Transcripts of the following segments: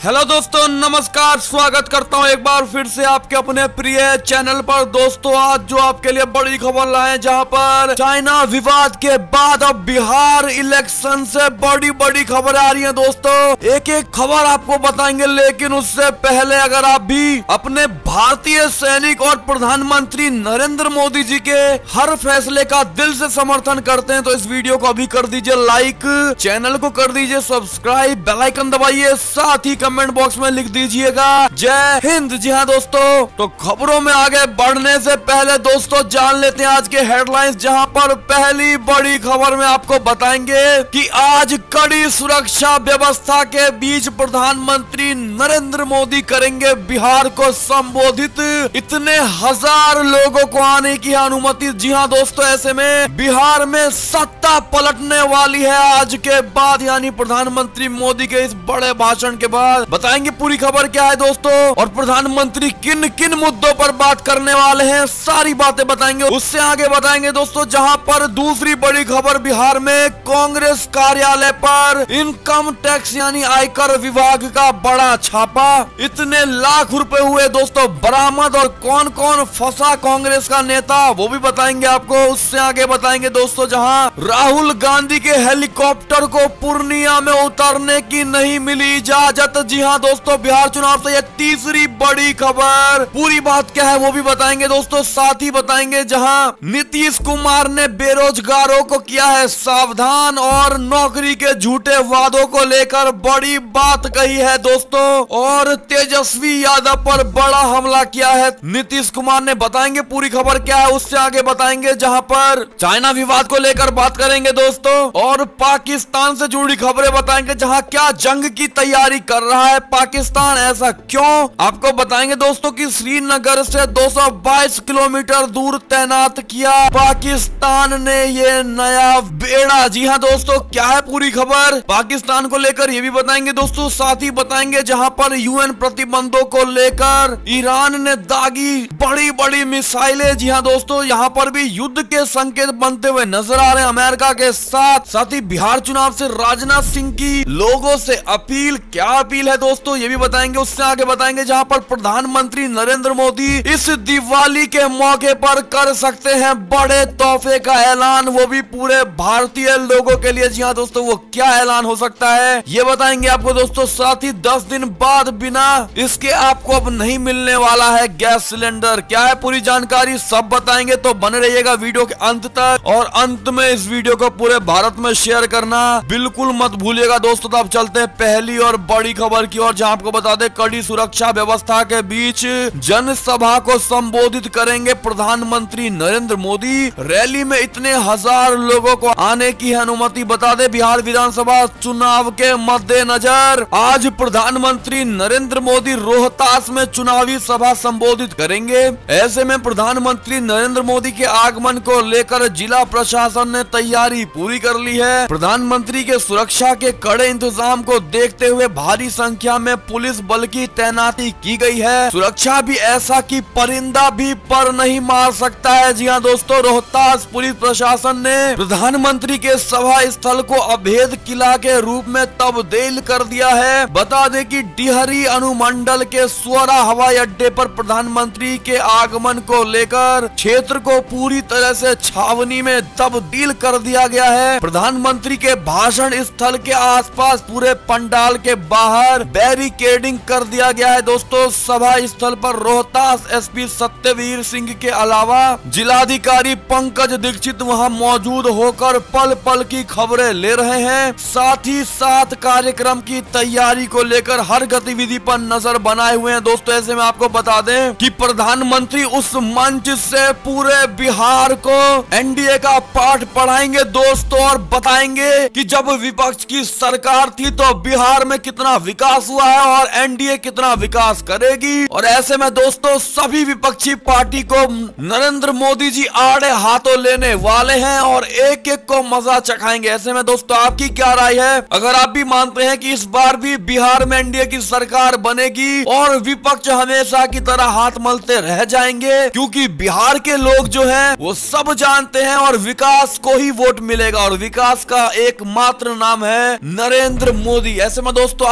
Hello दोस्तों, नमस्कार। स्वागत करता हूं एक बार फिर से आपके अपने प्रिय चैनल पर। दोस्तों, आज जो आपके लिए बड़ी खबर लाए, जहां पर चाइना विवाद के बाद अब बिहार इलेक्शन से बड़ी बड़ी खबर आ रही है। दोस्तों, एक एक खबर आपको बताएंगे, लेकिन उससे पहले अगर आप भी अपने भारतीय सैनिक और प्रधानमंत्री नरेंद्र मोदी जी के हर फैसले का दिल से समर्थन करते हैं तो इस वीडियो को अभी कर दीजिए लाइक, चैनल को कर दीजिए सब्सक्राइब, बेल आइकन दबाइए, साथ ही कमेंट बॉक्स में लिख दीजिएगा जय हिंद। जी हाँ दोस्तों, तो खबरों में आगे बढ़ने से पहले दोस्तों जान लेते हैं आज के हेडलाइंस, जहां पर पहली बड़ी खबर में आपको बताएंगे कि आज कड़ी सुरक्षा व्यवस्था के बीच प्रधानमंत्री नरेंद्र मोदी करेंगे बिहार को संबोधित। इतने हजार लोगों को आने की अनुमति। जी हाँ दोस्तों, ऐसे में बिहार में सत्ता पलटने वाली है आज के बाद, यानी प्रधानमंत्री मोदी के इस बड़े भाषण के बाद। बताएंगे पूरी खबर क्या है दोस्तों, और प्रधानमंत्री किन किन मुद्दों पर बात करने वाले हैं, सारी बातें बताएंगे। उससे आगे बताएंगे दोस्तों, जहां पर दूसरी बड़ी खबर, बिहार में कांग्रेस कार्यालय पर इनकम टैक्स यानी आयकर विभाग का बड़ा छापा। इतने लाख रुपए हुए दोस्तों बरामद, और कौन कौन फंसा कांग्रेस का नेता वो भी बताएंगे आपको। उससे आगे बताएंगे दोस्तों, जहां राहुल गांधी के हेलीकॉप्टर को पूर्णिया में उतारने की नहीं मिली इजाजत। जी हाँ दोस्तों, बिहार चुनाव से यह तीसरी बड़ी खबर। पूरी बात क्या है वो भी बताएंगे दोस्तों। साथ ही बताएंगे जहां नीतीश कुमार ने बेरोजगारों को किया है सावधान, और नौकरी के झूठे वादों को लेकर बड़ी बात कही है दोस्तों, और तेजस्वी यादव पर बड़ा हमला किया है नीतीश कुमार ने। बताएंगे पूरी खबर क्या है। उससे आगे बताएंगे जहां पर चाइना विवाद को लेकर बात करेंगे दोस्तों, और पाकिस्तान से जुड़ी खबरें बताएंगे, जहां क्या जंग की तैयारी कर रहा है पाकिस्तान, ऐसा क्यों, आपको बताएंगे दोस्तों कि श्रीनगर से 222 किलोमीटर दूर तैनात किया पाकिस्तान ने ये नया बेड़ा। जी हाँ दोस्तों, क्या है पूरी खबर पाकिस्तान को लेकर ये भी बताएंगे दोस्तों। साथ ही बताएंगे जहां पर यूएन प्रतिबंधों को लेकर ईरान ने दागी बड़ी बड़ी मिसाइलें। जी हाँ दोस्तों, यहाँ पर भी युद्ध के संकेत बनते हुए नजर आ रहे हैं अमेरिका के साथ। साथ ही बिहार चुनाव से राजनाथ सिंह की लोगों से अपील, क्या अपील है दोस्तों ये भी बताएंगे। उससे आगे बताएंगे जहां पर प्रधानमंत्री नरेंद्र मोदी इस दिवाली के मौके पर कर सकते हैं बड़े तोहफे का ऐलान, वो भी पूरे भारतीय लोगों के लिए। जी हाँ दोस्तों, वो क्या ऐलान हो सकता है ये बताएंगे आपको दोस्तों। साथ ही 10 दिन बाद बिना इसके आपको अब नहीं मिलने वाला है गैस सिलेंडर। क्या है पूरी जानकारी सब बताएंगे, तो बने रहिएगा वीडियो के अंत तक, और अंत में इस वीडियो को पूरे भारत में शेयर करना बिल्कुल मत भूलिएगा दोस्तों। तो अब चलते हैं पहली और बड़ी खबर की ओर, जहां आपको बता दें कड़ी सुरक्षा व्यवस्था के बीच जनसभा को संबोधित करेंगे प्रधानमंत्री नरेंद्र मोदी। रैली में इतने हजार लोगों को आने की अनुमति। बता दें बिहार विधानसभा चुनाव के मद्देनजर आज प्रधानमंत्री नरेंद्र मोदी रोहतास में चुनावी सभा संबोधित करेंगे। ऐसे में प्रधानमंत्री नरेंद्र मोदी के आगमन को लेकर जिला प्रशासन ने तैयारी पूरी कर ली है। प्रधानमंत्री के सुरक्षा के कड़े इंतजाम को देखते हुए भारी संख्या में पुलिस बल की तैनाती की गई है। सुरक्षा भी ऐसा कि परिंदा भी पर नहीं मार सकता है। जी हाँ दोस्तों, रोहतास पुलिस प्रशासन ने प्रधानमंत्री के सभा स्थल को अभेद किला के रूप में तब्दील कर दिया है। बता दें कि डिहरी अनुमंडल के स्वरा हवाई अड्डे पर प्रधानमंत्री के आगमन को लेकर क्षेत्र को पूरी तरह से छावनी में तब्दील कर दिया गया है। प्रधानमंत्री के भाषण स्थल के आसपास पूरे पंडाल के बाहर बैरिकेडिंग कर दिया गया है दोस्तों। सभा स्थल पर रोहतास एसपी सत्यवीर सिंह के अलावा जिलाधिकारी पंकज दीक्षित वहां मौजूद होकर पल पल की खबरें ले रहे हैं। साथ ही साथ कार्यक्रम की तैयारी को लेकर हर गतिविधि पर नजर बनाए हुए हैं दोस्तों। ऐसे में आपको बता दें कि प्रधानमंत्री उस मंच से पूरे बिहार को एनडीए का पाठ पढ़ाएंगे दोस्तों, और बताएंगे कि जब विपक्ष की सरकार थी तो बिहार में कितना विकास हुआ है और एनडीए कितना विकास करेगी। और ऐसे में दोस्तों सभी विपक्षी पार्टी को नरेंद्र मोदी जी आड़े हाथों लेने वाले हैं और एक एक को मजा चखाएंगे। ऐसे में दोस्तों आपकी क्या राय है? अगर आप भी मानते हैं कि इस बार भी बिहार में एनडीए की सरकार बनेगी और विपक्ष हमेशा की तरह हाथ मलते रह जाएंगे, क्योंकि बिहार के लोग जो हैं वो सब जानते हैं और विकास को ही वोट मिलेगा, और विकास का एकमात्र नाम है नरेंद्र मोदी। ऐसे में दोस्तों आपकी क्या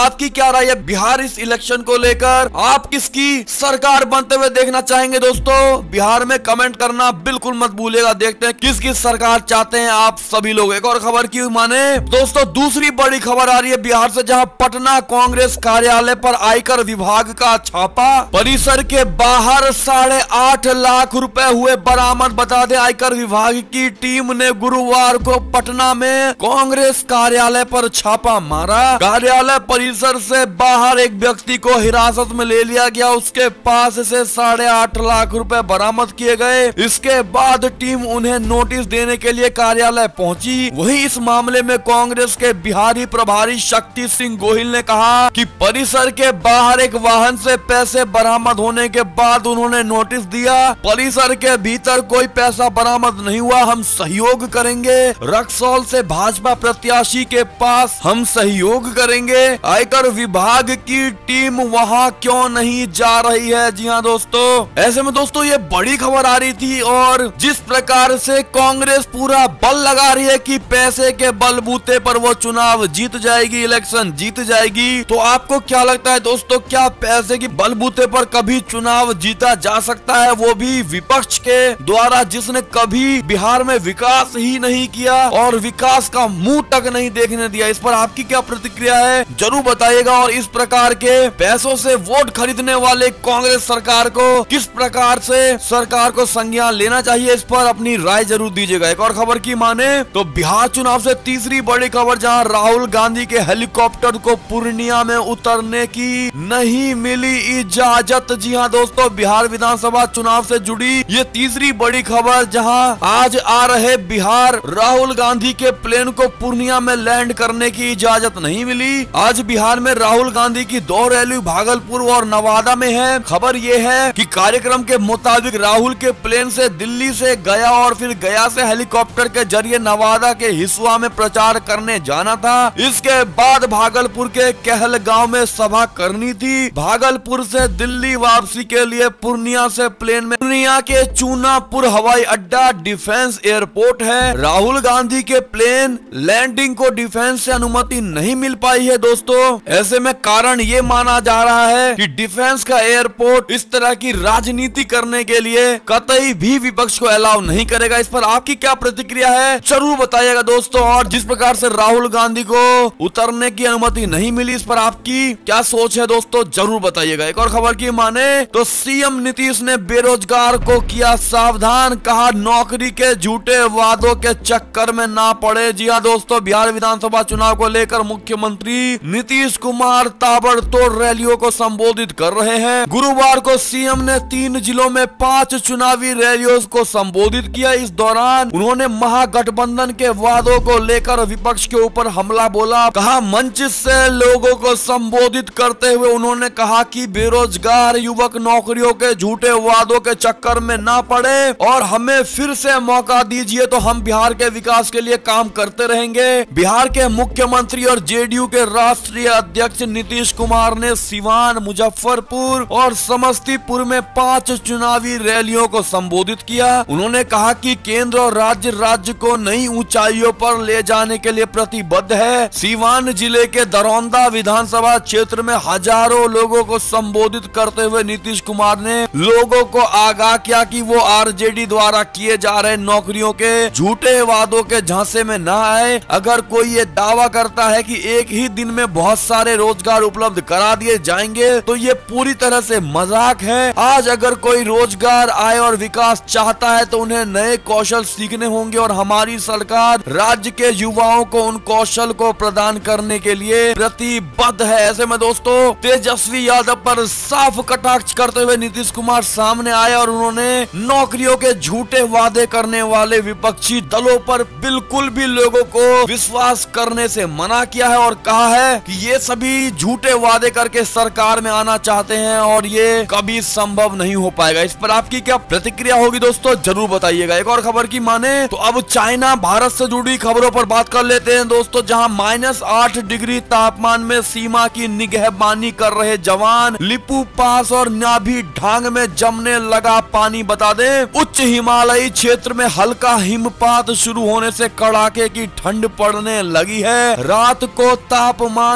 क्या राय है बिहार इस इलेक्शन को लेकर? आप किसकी सरकार बनते हुए देखना चाहेंगे दोस्तों? बिहार में कमेंट करना बिल्कुल मत भूलिएगा। देखते हैं किसकी सरकार चाहते हैं आप सभी लोग। एक और खबर की माने दोस्तों, दूसरी बड़ी खबर आ रही है बिहार से, जहां पटना कांग्रेस कार्यालय पर आयकर विभाग का छापा। परिसर के बाहर 8.5 लाख रुपए हुए बरामद। बता दें आयकर विभाग की टीम ने गुरुवार को पटना में कांग्रेस कार्यालय पर छापा मारा। कार्यालय परिसर से बाहर एक व्यक्ति को हिरासत में ले लिया गया। उसके पास से 8.5 लाख रुपए बरामद किए गए। इसके बाद टीम उन्हें नोटिस देने के लिए कार्यालय पहुंची। वहीं इस मामले में कांग्रेस के बिहारी प्रभारी शक्ति सिंह गोहिल ने कहा कि परिसर के बाहर एक वाहन से पैसे बरामद होने के बाद उन्होंने नोटिस दिया। परिसर के भीतर कोई पैसा बरामद नहीं हुआ। हम सहयोग करेंगे। रक्सौल से भाजपा प्रत्याशी के पास हम सहयोग करेंगे। आयकर विभाग की टीम वहां क्यों नहीं जा रही है? जी हाँ दोस्तों, ऐसे में दोस्तों ये बड़ी खबर आ रही थी और जिस प्रकार से कांग्रेस पूरा बल लगा रही है कि पैसे के बलबूते पर वो चुनाव जीत जाएगी, इलेक्शन जीत जाएगी, तो आपको क्या लगता है दोस्तों, क्या पैसे की बलबूते पर कभी चुनाव जीता जा सकता है, वो भी विपक्ष के द्वारा जिसने कभी बिहार में विकास ही नहीं किया और विकास का मुंह तक नहीं देखने दिया? इस पर आपकी क्या प्रतिक्रिया है जरूर बताइएगा। और इस प्रकार के पैसों से वोट खरीदने वाले कांग्रेस सरकार को किस प्रकार से सरकार को संज्ञान लेना चाहिए, इस पर अपनी राय जरूर दीजिएगा। एक और खबर की माने तो बिहार चुनाव से तीसरी बड़ी खबर, जहां राहुल गांधी के हेलीकॉप्टर को पूर्णिया में उतरने की नहीं मिली इजाजत। जी हाँ दोस्तों, बिहार विधानसभा चुनाव से जुड़ी ये तीसरी बड़ी खबर, जहां आज आ रहे बिहार राहुल गांधी के प्लेन को पूर्णिया में लैंड करने की इजाजत नहीं मिली। आज बिहार में राहुल गांधी की 2 रैली भागलपुर और नवादा में है। खबर ये है कि कार्यक्रम के मुताबिक राहुल के प्लेन से दिल्ली से गया और फिर गया से हेलीकॉप्टर के जरिए नवादा के हिसुआ में प्रचार करने जाना था। इसके बाद भागलपुर के कहलगांव में सभा करनी थी। भागलपुर से दिल्ली वापसी के लिए पूर्णिया से प्लेन में पूर्णिया के चूनापुर हवाई अड्डा डिफेंस एयरपोर्ट है। राहुल गांधी के प्लेन लैंडिंग को डिफेंस से अनुमति नहीं मिल पाई है दोस्तों। ऐसे में कारण ये माना जा रहा है कि डिफेंस का एयरपोर्ट इस तरह की राजनीति करने के लिए कतई भी विपक्ष को अलाउ नहीं करेगा। इस पर आपकी क्या प्रतिक्रिया है जरूर बताइएगा दोस्तों। और जिस प्रकार से राहुल गांधी को उतरने की अनुमति नहीं मिली, इस पर आपकी क्या सोच है दोस्तों जरूर बताइएगा। एक और खबर की माने तो सीएम नीतीश ने बेरोजगार को किया सावधान, कहा नौकरी के झूठे वादों के चक्कर में ना पड़े। जी हाँ दोस्तों, बिहार विधानसभा चुनाव को लेकर मुख्यमंत्री नीतीश कुमार ताबड़तोड़ रैलियों को संबोधित कर रहे हैं। गुरुवार को सीएम ने 3 जिलों में 5 चुनावी रैलियों को संबोधित किया। इस दौरान उन्होंने महागठबंधन के वादों को लेकर विपक्ष के ऊपर हमला बोला। कहा मंच से लोगों को संबोधित करते हुए उन्होंने कहा कि बेरोजगार युवक नौकरियों के झूठे वादों के चक्कर में ना पड़े और हमें फिर से मौका दीजिए तो हम बिहार के विकास के लिए काम करते रहेंगे। बिहार के मुख्यमंत्री और जेडीयू के राष्ट्रीय अध्यक्ष नीतीश कुमार ने सिवान, मुजफ्फरपुर और समस्तीपुर में 5 चुनावी रैलियों को संबोधित किया। उन्होंने कहा कि केंद्र और राज्य को नई ऊंचाइयों पर ले जाने के लिए प्रतिबद्ध है। सिवान जिले के दरौंदा विधानसभा क्षेत्र में हजारों लोगों को संबोधित करते हुए नीतीश कुमार ने लोगों को आगाह किया कि वो आरजेडी द्वारा किए जा रहे नौकरियों के झूठे वादों के झांसे में न आए। अगर कोई ये दावा करता है कि एक ही दिन में बहुत सारे रोजगार उपलब्ध करा दिए जाएंगे तो ये पूरी तरह से मजाक है। आज अगर कोई रोजगार आय और विकास चाहता है तो उन्हें नए कौशल सीखने होंगे और हमारी सरकार राज्य के युवाओं को उन कौशल को प्रदान करने के लिए प्रतिबद्ध है। ऐसे में दोस्तों तेजस्वी यादव पर साफ कटाक्ष करते हुए नीतीश कुमार सामने आए और उन्होंने नौकरियों के झूठे वादे करने वाले विपक्षी दलों पर बिल्कुल भी लोगों को विश्वास करने से मना किया है और कहा है कि ये सभी झूठे वादे करके सरकार में आना चाहते हैं और ये कभी संभव नहीं हो पाएगा। इस पर आपकी क्या प्रतिक्रिया होगी दोस्तों जरूर बताइएगा। एक और खबर की माने तो अब चाइना भारत से जुड़ी खबरों पर बात कर लेते हैं दोस्तों, जहां -8 डिग्री तापमान में सीमा की निगहबानी कर रहे जवान लिपू पास और नाभी ढांग में जमने लगा पानी। बता दें उच्च हिमालयी क्षेत्र में हल्का हिमपात शुरू होने से कड़ाके की ठंड पड़ने लगी है। रात को तापमान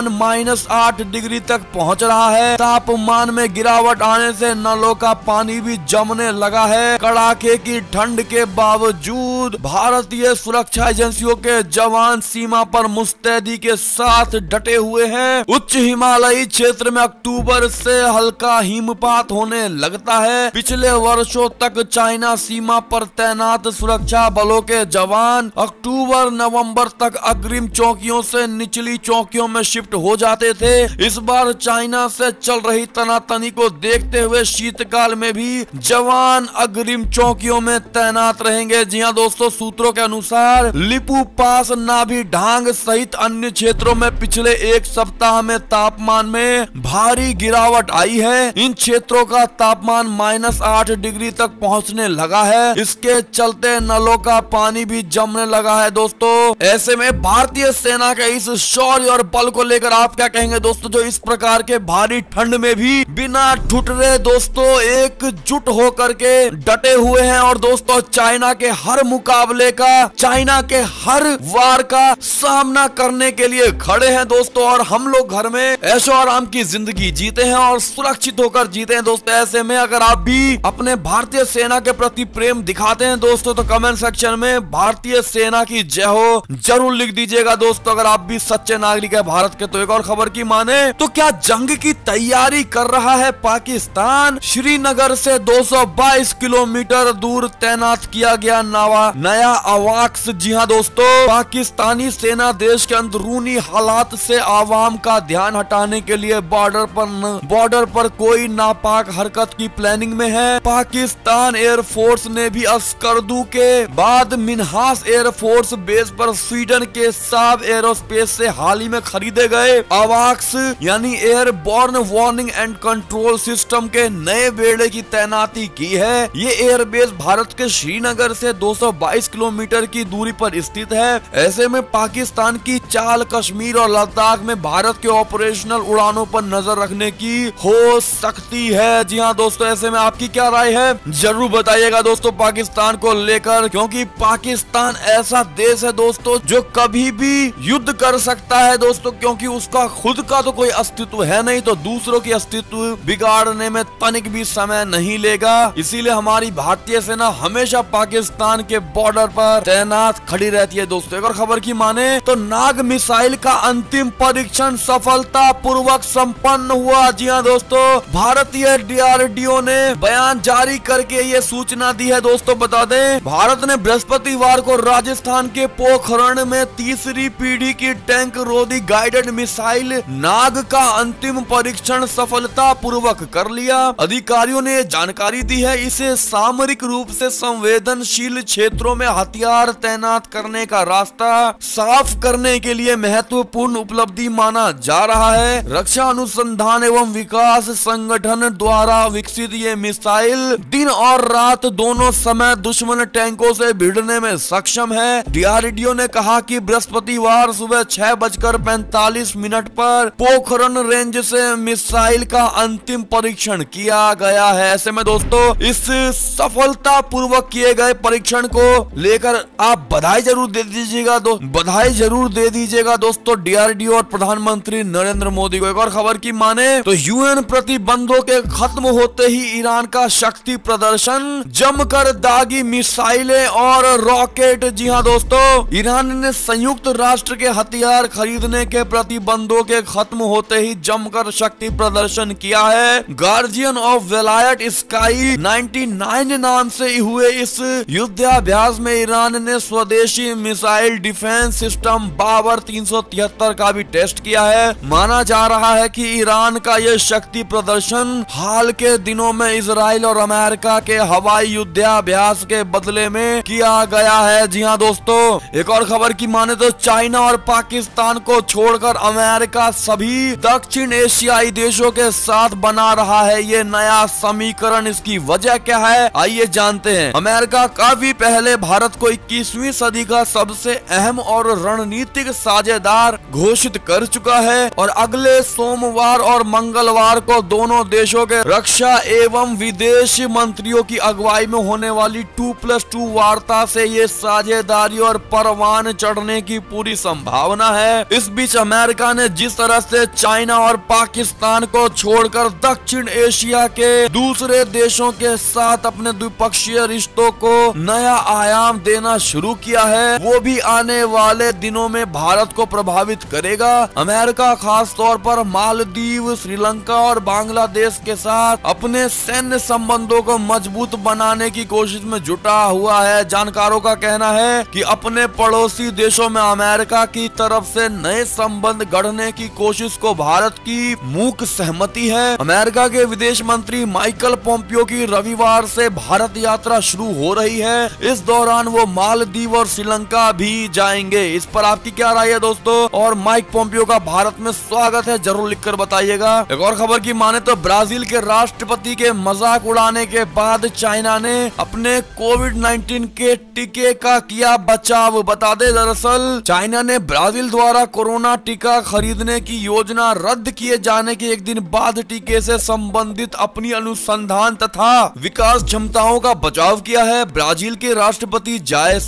-8 डिग्री तक पहुंच रहा है। तापमान में गिरावट आने से नलों का पानी भी जमने लगा है। कड़ाके की ठंड के बावजूद भारतीय सुरक्षा एजेंसियों के जवान सीमा पर मुस्तैदी के साथ डटे हुए हैं। उच्च हिमालयी क्षेत्र में अक्टूबर से हल्का हिमपात होने लगता है। पिछले वर्षों तक चाइना सीमा पर तैनात सुरक्षा बलों के जवान अक्टूबर नवंबर तक अग्रिम चौकियों से निचली चौकियों में शिफ्ट हो जाते थे। इस बार चाइना से चल रही तनातनी को देखते हुए शीतकाल में भी जवान अग्रिम चौकियों में तैनात रहेंगे। जी हां दोस्तों, सूत्रों के अनुसार लिपू पास, नाभी ढांग सहित अन्य क्षेत्रों में पिछले एक सप्ताह में तापमान में भारी गिरावट आई है। इन क्षेत्रों का तापमान -8 डिग्री तक पहुंचने लगा है। इसके चलते नलों का पानी भी जमने लगा है। दोस्तों, ऐसे में भारतीय सेना के इस शौर्य और बल को लेकर आप क्या कहेंगे दोस्तों, जो इस प्रकार के भारी ठंड में भी बिना ठुटरे दोस्तों एकजुट होकर के डटे हुए हैं और दोस्तों चाइना के हर मुकाबले का, चाइना के हर वार का सामना करने के लिए खड़े हैं दोस्तों। और हम लोग घर में ऐशो आराम की जिंदगी जीते हैं और सुरक्षित होकर जीते हैं दोस्तों। ऐसे में अगर आप भी अपने भारतीय सेना के प्रति प्रेम दिखाते हैं दोस्तों, तो कमेंट सेक्शन में भारतीय सेना की जय हो जरूर लिख दीजिएगा दोस्तों, अगर आप भी सच्चे नागरिक है भारत के। तो एक और खबर की माने तो क्या जंग की तैयारी कर रहा है पाकिस्तान? श्रीनगर से 222 किलोमीटर दूर तैनात किया गया नया अवाक्स। जी हां दोस्तों, पाकिस्तानी सेना देश के अंदरूनी हालात से आवाम का ध्यान हटाने के लिए बॉर्डर पर कोई नापाक हरकत की प्लानिंग में है। पाकिस्तान एयरफोर्स ने भी अस्करदू के बाद मिन्हास एयरफोर्स बेस पर स्वीडन के साब एरोस्पेस से हाल ही में खरीदे गए अवाक्स यानी airborne warning and control system के नए बेड़े की तैनाती की है। ये एयरबेस भारत के श्रीनगर से 222 किलोमीटर की दूरी पर स्थित है। ऐसे में पाकिस्तान की चाल कश्मीर और लद्दाख में भारत के ऑपरेशनल उड़ानों पर नजर रखने की हो सकती है। जी हाँ दोस्तों, ऐसे में आपकी क्या राय है जरूर बताइएगा दोस्तों पाकिस्तान को लेकर, क्योंकि पाकिस्तान ऐसा देश है दोस्तों जो कभी भी युद्ध कर सकता है दोस्तों, क्योंकि उसका खुद का तो कोई अस्तित्व है नहीं, तो दूसरों की अस्तित्व बिगाड़ने में तनिक भी समय नहीं लेगा। इसीलिए हमारी भारतीय सेना हमेशा पाकिस्तान के बॉर्डर पर तैनात खड़ी रहती है दोस्तों। एक और खबर की माने तो नाग मिसाइल का अंतिम परीक्षण सफलता पूर्वक संपन्न हुआ। जी हाँ दोस्तों, भारतीय DRDO ने बयान जारी करके ये सूचना दी है दोस्तों। बता दें, भारत ने बृहस्पतिवार को राजस्थान के पोखरण में तीसरी पीढ़ी की टैंक रोधी गाइडेड मिसाइल नाग का अंतिम परीक्षण सफलता पूर्वक कर लिया। अधिकारियों ने जानकारी दी है, इसे सामरिक रूप से संवेदनशील क्षेत्रों में हथियार तैनात करने का रास्ता साफ करने के लिए महत्वपूर्ण उपलब्धि माना जा रहा है। रक्षा अनुसंधान एवं विकास संगठन द्वारा विकसित ये मिसाइल दिन और रात दोनों समय दुश्मन टैंकों से भिड़ने में सक्षम है। DRDO ने कहा कि बृहस्पतिवार सुबह 6:45 पर पोखरण रेंज से मिसाइल का अंतिम परीक्षण किया गया है। ऐसे में दोस्तों इस सफलता पूर्वक किए गए परीक्षण को लेकर आप बधाई जरूर दे दीजिएगा दोस्तों DRDO और प्रधानमंत्री नरेंद्र मोदी को। एक और खबर की माने तो UN प्रतिबंधों के खत्म होते ही ईरान का शक्ति प्रदर्शन, जमकर दागी मिसाइलें और रॉकेट। जी हाँ दोस्तों, ईरान ने संयुक्त राष्ट्र के हथियार खरीदने के प्रतिबंधों के खत्म होते ही जमकर शक्ति प्रदर्शन किया है। गार्जियन ऑफ वेलायत स्काई 99 नाम से हुए इस युद्धाभ्यास में ईरान ने स्वदेशी मिसाइल डिफेंस सिस्टम बाबर 373 का भी टेस्ट किया है। माना जा रहा है कि ईरान का यह शक्ति प्रदर्शन हाल के दिनों में इजराइल और अमेरिका के हवाई युद्धाभ्यास के बदले में किया गया है। जी हाँ दोस्तों, एक और खबर की माने तो चाइना और पाकिस्तान को छोड़कर अमेरिका सभी दक्षिण एशियाई देशों के साथ बना रहा है ये नया समीकरण। इसकी वजह क्या है आइए जानते हैं। अमेरिका काफी पहले भारत को 21वीं सदी का सबसे अहम और रणनीतिक साझेदार घोषित कर चुका है और अगले सोमवार बुधवार और मंगलवार को दोनों देशों के रक्षा एवं विदेश मंत्रियों की अगुवाई में होने वाली 2+2 वार्ता से ये साझेदारी और परवान चढ़ने की पूरी संभावना है। इस बीच अमेरिका ने जिस तरह से चाइना और पाकिस्तान को छोड़कर दक्षिण एशिया के दूसरे देशों के साथ अपने द्विपक्षीय रिश्तों को नया आयाम देना शुरू किया है, वो भी आने वाले दिनों में भारत को प्रभावित करेगा। अमेरिका खास तौर पर मालदीव, श्रीलंका और बांग्लादेश के साथ अपने सैन्य संबंधों को मजबूत बनाने की कोशिश में जुटा हुआ है। जानकारों का कहना है कि अपने पड़ोसी देशों में अमेरिका की तरफ से नए संबंध गढ़ने की कोशिश को भारत की मूक सहमति है। अमेरिका के विदेश मंत्री माइकल पोम्पियो की रविवार से भारत यात्रा शुरू हो रही है। इस दौरान वो मालदीव और श्रीलंका भी जाएंगे। इस पर आपकी क्या राय है दोस्तों? और माइक पोम्पियो का भारत में स्वागत है, जरूर लिखकर बताइएगा। एक और खबर की माने तो ब्राजील के राष्ट्रपति के मजाक उड़ाने के बाद चाइना ने अपने कोविड-19 के टीके का किया बचाव। बता दे, दरअसल चाइना ने ब्राजील द्वारा कोरोना टीका खरीदने की योजना रद्द किए जाने के एक दिन बाद टीके से संबंधित अपनी अनुसंधान तथा विकास क्षमताओं का बचाव किया है। ब्राजील के राष्ट्रपति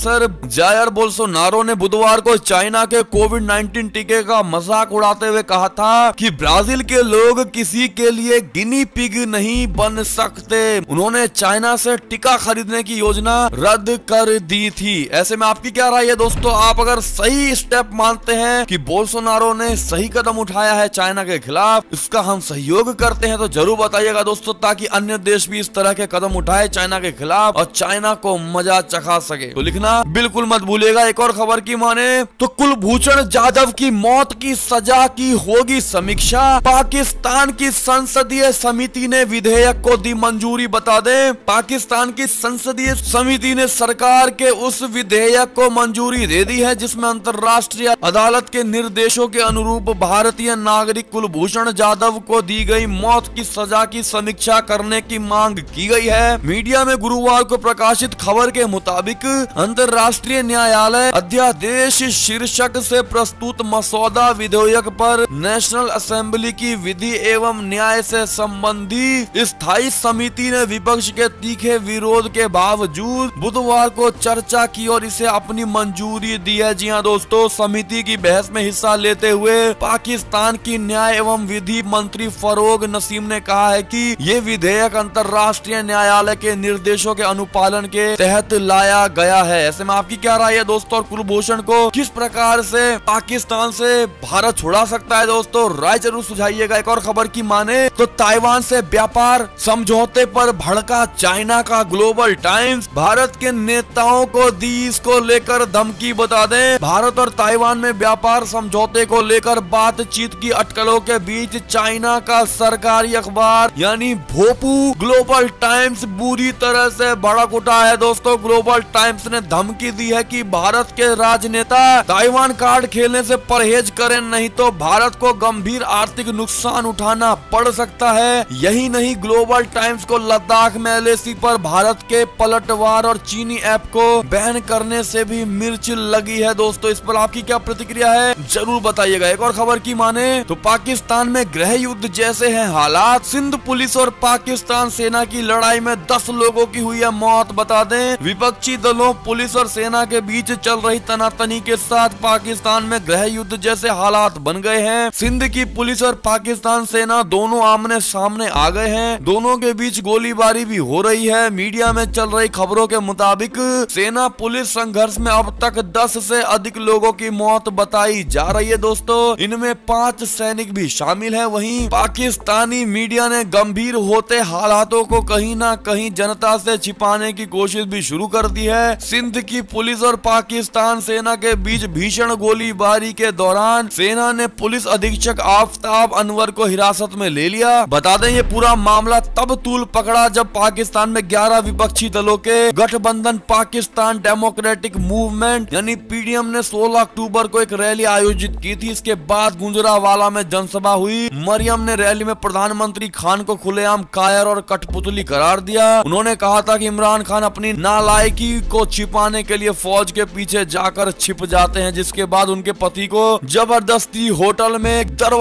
जायर बोल्सोनारो ने बुधवार को चाइना के कोविड-19 टीके का मजाक उड़ाते हुए कहा था कि ब्राजील के लोग किसी के लिए गिनी पिग नहीं बन सकते। उन्होंने चाइना से टीका खरीदने की योजना रद्द कर दी थी। ऐसे में आपकी क्या राय है दोस्तों? आप अगर सही स्टेप मानते हैं कि बोल्सोनारो ने सही कदम उठाया है चाइना के खिलाफ, इसका हम सहयोग करते हैं, तो जरूर बताइएगा दोस्तों, ताकि अन्य देश भी इस तरह के कदम उठाए चाइना के खिलाफ और चाइना को मजा चखा सके। तो लिखना बिल्कुल मत भूलिएगा। एक और खबर की माने तो कुलभूषण जाधव की मौत की सजा की होगी समीक्षा। पाकिस्तान की संसदीय समिति ने विधेयक को दी मंजूरी। बता दें, पाकिस्तान की संसदीय समिति ने सरकार के उस विधेयक को मंजूरी दे दी है जिसमें अंतर्राष्ट्रीय अदालत के निर्देशों के अनुरूप भारतीय नागरिक कुलभूषण जाधव को दी गई मौत की सजा की समीक्षा करने की मांग की गई है। मीडिया में गुरुवार को प्रकाशित खबर के मुताबिक अंतर्राष्ट्रीय न्यायालय अध्यादेश शीर्षक से प्रस्तुत मसौदा विधेयक पर नेशनल असेंबली की विधि एवं न्याय से संबंधी स्थायी समिति ने विपक्ष के तीखे विरोध के बावजूद बुधवार को चर्चा की और इसे अपनी मंजूरी दी है। जी हां दोस्तों, समिति की बहस में हिस्सा लेते हुए पाकिस्तान की न्याय एवं विधि मंत्री फरोग नसीम ने कहा है कि ये विधेयक अंतर्राष्ट्रीय न्यायालय के निर्देशों के अनुपालन के तहत लाया गया है। ऐसे में आपकी क्या राय है दोस्तों? और कुलभूषण को किस प्रकार से पाकिस्तान से भारत छुड़ा सकता है दोस्तों? राय जरूर सुझाइएगा। एक और खबर की माने तो ताइवान से व्यापार समझौते पर भड़का चाइना का ग्लोबल टाइम्स। भारत के नेताओं को दी इसको लेकर धमकी। बता दें, भारत और ताइवान में व्यापार समझौते को लेकर बातचीत की अटकलों के बीच चाइना का सरकारी अखबार यानी भोपू ग्लोबल टाइम्स बुरी तरह से भड़क उठा है दोस्तों। ग्लोबल टाइम्स ने धमकी दी है कि भारत के राजनेता ताइवान कार्ड खेलने से परहेज करें, नहीं तो भारत को गंभीर आर्थिक नुकसान उठाना पड़ सकता है। यही नहीं, ग्लोबल टाइम्स को लद्दाख में एलएसी पर भारत के पलटवार और चीनी ऐप को बैन करने से भी मिर्च लगी है दोस्तों। इस पर आपकी क्या प्रतिक्रिया है, जरूर बताइएगा। एक और खबर की माने तो पाकिस्तान में गृह युद्ध जैसे हैं हालात। सिंध पुलिस और पाकिस्तान सेना की लड़ाई में 10 लोगों की हुई है मौत। बता दें, विपक्षी दलों, पुलिस और सेना के बीच चल रही तनातनी के साथ पाकिस्तान में गृह युद्ध जैसे हालात बन गए हैं। सिंध की पुलिस और पाकिस्तान सेना दोनों आमने सामने आ गए हैं। दोनों के बीच गोलीबारी भी हो रही है। मीडिया में चल रही खबरों के मुताबिक सेना पुलिस संघर्ष में अब तक 10 से अधिक लोगों की मौत बताई जा रही है दोस्तों। इनमें 5 सैनिक भी शामिल हैं। वहीं पाकिस्तानी मीडिया ने गंभीर होते हालातों को कहीं ना कहीं जनता से छिपाने की कोशिश भी शुरू कर दी है। सिंध की पुलिस और पाकिस्तान सेना के बीच भीषण गोलीबारी के दौरान सेना ने पुलिस अधीक्षक आफ्ताब अनवर को हिरासत में ले लिया। बता दें, ये पूरा मामला तब तूल पकड़ा जब पाकिस्तान में 11 विपक्षी दलों के गठबंधन पाकिस्तान डेमोक्रेटिक मूवमेंट यानी पीडीएम ने 16 अक्टूबर को एक रैली आयोजित की थी। इसके बाद गुजरावाला में जनसभा हुई। मरियम ने रैली में प्रधानमंत्री खान को खुलेआम कायर और कठपुतली करार दिया। उन्होंने कहा था कि इमरान खान अपनी नालायकी को छिपाने के लिए फौज के पीछे जाकर छिप जाते हैं, जिसके बाद उनके पति को जबरदस्ती होटल में दरवाजा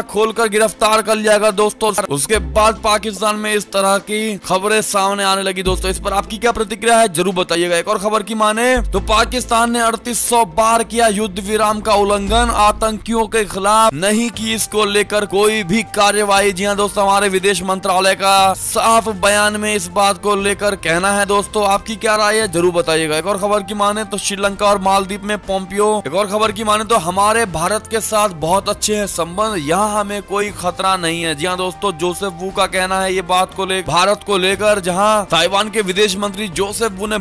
खोलकर गिरफ्तार कर लिया गया दोस्तों। उसके बाद पाकिस्तान में इस तरह की खबरें सामने आने लगी दोस्तों। इस पर आपकी क्या प्रतिक्रिया है जरूर बताइएगा। एक और खबर की माने तो पाकिस्तान ने 3800 बार किया युद्ध विराम का उल्लंघन, आतंकियों के खिलाफ नहीं की इसको लेकर कोई भी कार्यवाही। जी हाँ दोस्तों, हमारे विदेश मंत्रालय का साफ बयान में इस बात को लेकर कहना है दोस्तों। आपकी क्या राय है जरूर बताइएगा। एक और खबर की माने तो श्रीलंका और मालदीव में पोम्पियो। एक और खबर की माने तो हमारे भारत के साथ बहुत अच्छे हैं संबंध, यहाँ हमें कोई खतरा नहीं है। जी हाँ दोस्तों, जोसेफ वू का कहना है ये बात को लेकर भारत को लेकर, जहाँ ताइवान के विदेश मंत्री जोसेफ वू ने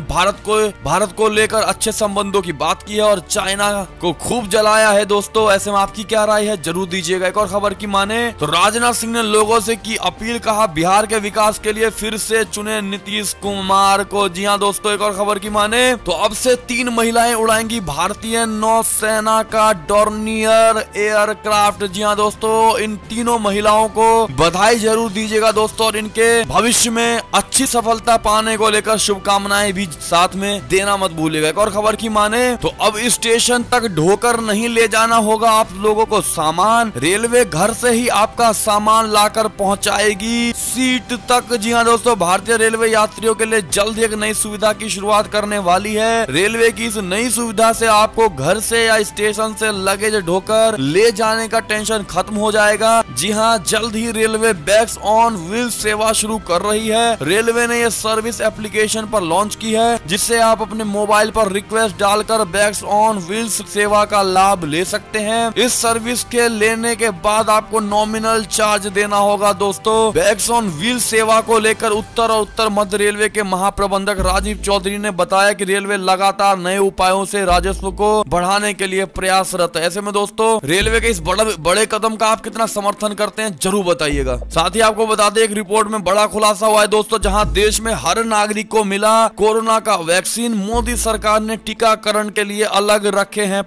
भारत को लेकर अच्छे संबंधों की बात की है और चाइना को खूब जलाया है दोस्तों। ऐसे में आपकी क्या राय है जरूर दीजिएगा। एक और खबर की माने तो राजनाथ सिंह ने लोगों से की अपील, कहा बिहार के विकास के लिए फिर से चुने नीतीश कुमार को। जी हाँ दोस्तों, एक और खबर की माने तो अब से 3 महिलाएं उड़ाएंगी भारतीय नौसेना का डॉर्नियर एयरक्राफ्ट। जी हाँ दोस्तों, इन तीनों महिलाओं को बधाई जरूर दीजिएगा दोस्तों और इनके भविष्य में अच्छी सफलता पाने को लेकर शुभकामनाएं भी साथ में देना मत भूलिएगा। एक और खबर की माने तो अब स्टेशन तक ढोकर नहीं ले जाना होगा आप लोगों को सामान, रेलवे घर से ही आपका सामान लाकर पहुंचाएगी सीट तक। जी हाँ दोस्तों, भारतीय रेलवे यात्रियों के लिए जल्द एक नई सुविधा की शुरुआत करने वाली है। रेलवे की इस नई सुविधा से आपको घर से या स्टेशन से लगेज ढोकर ले जाने का टेंशन खत्म हो जाएगा। जी हाँ, जल्द ही रेलवे बैग्स ऑन व्हील्स सेवा शुरू कर रही है। रेलवे ने यह सर्विस एप्लीकेशन पर लॉन्च की है, जिससे आप अपने मोबाइल पर रिक्वेस्ट डालकर बैग्स ऑन व्हील्स सेवा का लाभ ले सकते हैं। इस सर्विस के लेने के बाद आपको नॉमिनल चार्ज देना होगा दोस्तों। बैग्स ऑन व्हील्स सेवा को लेकर उत्तर और उत्तर मध्य रेलवे के महाप्रबंधक राजीव चौधरी ने बताया कि रेलवे लगातार नए उपायों से राजस्व को बढ़ाने के लिए प्रयासरत है। ऐसे में दोस्तों, रेलवे के इस बड़े कदम का आप कितना समर्थन करते हैं जरूर बताइएगा। साथ ही आपको बता दें, एक रिपोर्ट में बड़ा खुलासा हुआ है दोस्तों, जहां देश में हर नागरिक को मिला कोरोना का वैक्सीन। मोदी सरकार ने टीकाकरण के लिए अलग रखे हैं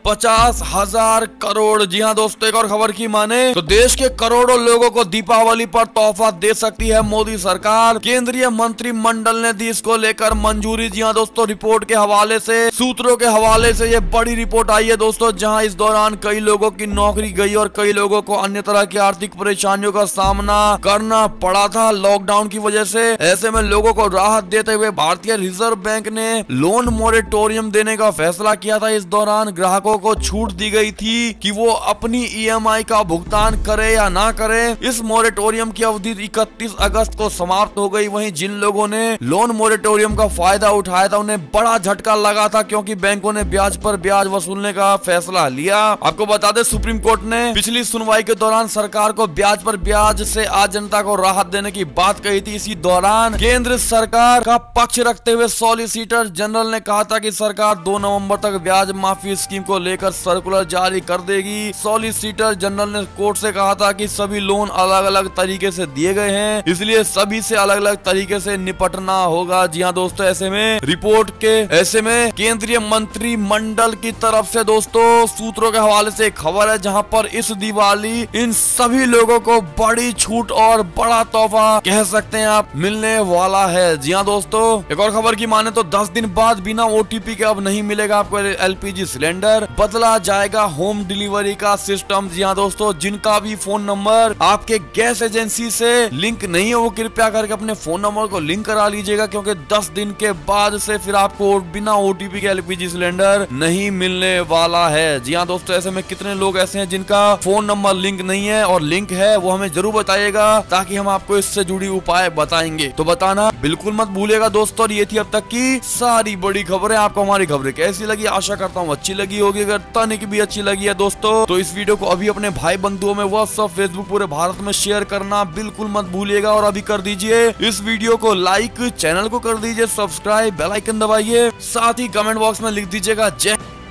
50,000 करोड़। जी हाँ दोस्तों, एक और खबर की माने तो देश के करोड़ों लोगों को दीपावली पर तोहफा दे सकती है मोदी सरकार। केंद्रीय मंत्रिमंडल ने दी इसको लेकर मंजूरी। जी हाँ दोस्तों, रिपोर्ट के हवाले से, सूत्रों के हवाले से ये बड़ी रिपोर्ट आई है दोस्तों, जहां इस दौरान कई लोगों की नौकरी गई और कई लोगों को अन्य तरह की आर्थिक परेशानियों का सामना करना पड़ा था लॉकडाउन की वजह से। ऐसे में लोगों को राहत देते हुए भारतीय रिजर्व बैंक ने लोन मोरेटोरियम देने का फैसला किया था। इस दौरान ग्राहकों को छूट दी गई थी कि वो अपनी EMI का भुगतान करे या ना करे। इस मोरेटोरियम की अवधि 31 अगस्त को समाप्त हो गई। वहीं जिन लोगों ने लोन मोरेटोरियम का फायदा उठाया था उन्हें बड़ा झटका लगा था, क्योंकि बैंकों ने ब्याज पर ब्याज वसूलने का फैसला लिया। आपको बता दें, सुप्रीम कोर्ट ने पिछली सुनवाई के दौरान सरकार को ब्याज पर ब्याज से आज जनता को राहत देने की बात कही थी। इसी दौरान केंद्र सरकार का पक्ष रखते हुए सॉलिसिटर जनरल ने कहा था कि सरकार 2 नवंबर तक ब्याज माफी स्कीम को लेकर सर्कुलर जारी कर देगी। सॉलिसिटर जनरल ने कोर्ट से कहा था कि सभी लोन अलग अलग तरीके से दिए गए हैं, इसलिए सभी से अलग अलग तरीके से निपटना होगा। जी हाँ दोस्तों, ऐसे में केंद्रीय मंत्रिमंडल की तरफ से दोस्तों सूत्रों के हवाले से एक खबर है, जहां पर इस दिवाली इन सभी लोगों को बड़ी छूट और बड़ा तोहफा कह सकते हैं आप मिलने वाला है। जी हाँ दोस्तों, एक और खबर की माने तो 10 दिन बाद बिना OTP के अब नहीं मिलेगा आपको LPG सिलेंडर, बदला जाएगा होम डिलीवरी का सिस्टम। जी हाँ दोस्तों, जिनका भी फोन नंबर आपके गैस एजेंसी से लिंक नहीं है वो कृपया करके अपने फोन नंबर को लिंक करा लीजिएगा, क्योंकि 10 दिन के बाद से फिर आपको बिना OTP के LPG सिलेंडर नहीं मिलने वाला है। जी हाँ दोस्तों, ऐसे में कितने लोग ऐसे हैं जिनका फोन नंबर लिंक नहीं है और लिंक है वो हमें जरूर बताइएगा, ताकि हम आपको इससे जुड़ी उपाय बताएंगे। तो बताना बिल्कुल मत भूलिएगा दोस्तों। और ये थी अब तक की सारी बड़ी खबरें। आपको हमारी खबरें कैसी लगी? आशा करता हूँ अच्छी लगी होगी। अगर तनिक भी अच्छी लगी है दोस्तों तो इस वीडियो को अभी अपने भाई बंधुओं में, व्हाट्सएप, फेसबुक, पूरे भारत में शेयर करना बिल्कुल मत भूलिएगा। और अभी कर दीजिए इस वीडियो को लाइक, चैनल को कर दीजिए सब्सक्राइब, बेल आइकन दबाइए, साथ ही कमेंट बॉक्स में लिख दीजिएगा जय